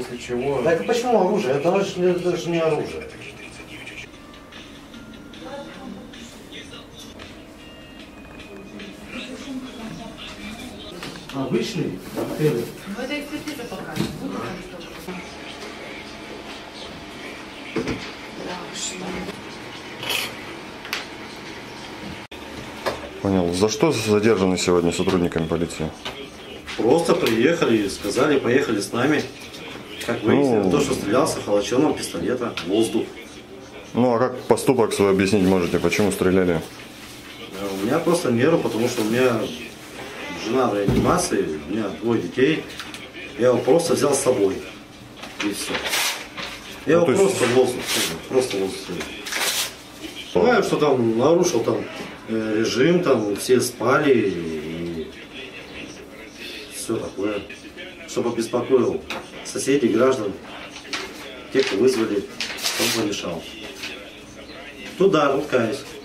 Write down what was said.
случае чего. Так почему оружие? Это же не оружие. Обычный коктейль. Ну это экспертиза покажет. Понял. За что задержаны сегодня сотрудниками полиции? Просто приехали и сказали, поехали с нами. Как выяснили, то, что стрелялся холоченым пистолета в воздух. Ну а как поступок свой объяснить можете? Почему стреляли? У меня просто нервы, потому что у меня жена в реанимации, у меня 2 детей. Я его просто взял с собой. И все. Я его просто в воздух. Просто в воздух. Понимаю, что там нарушил там режим, там все спали и все такое. Чтобы беспокоил соседей, граждан, тех, кто вызвали, он помешал. Тут да, тут каюсь.